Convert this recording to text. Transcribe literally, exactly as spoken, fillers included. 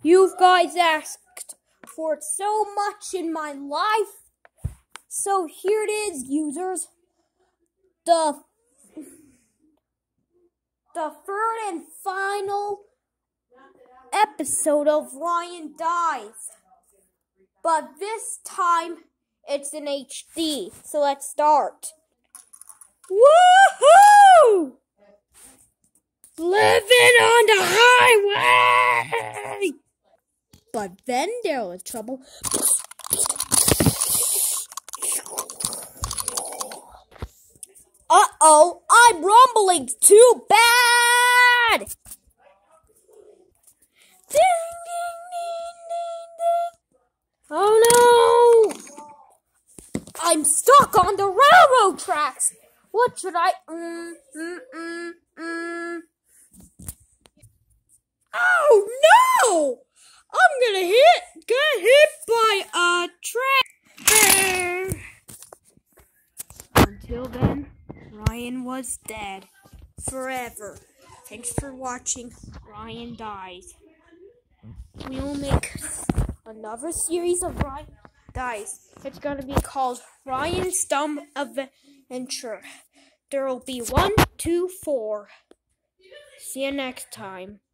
You guys asked for it so much in my life. So here it is, users. The, the third and final episode of Ryan Dies. But this time, it's in H D. So let's start. Woohoo! Living on the highway! But then there was trouble. Uh-oh, I'm rumbling too bad! Ding, ding, ding, ding, ding. Oh no! I'm stuck on the railroad tracks! What should I... Mm, mm, mm, mm. Oh no! I'm gonna hit, get hit by a train. Until then, Ryan was dead forever. Thanks for watching Ryan Dies. We will make another series of Ryan Dies. It's gonna be called Ryan's Dumb Adventure. There will be one, two, four. See you next time.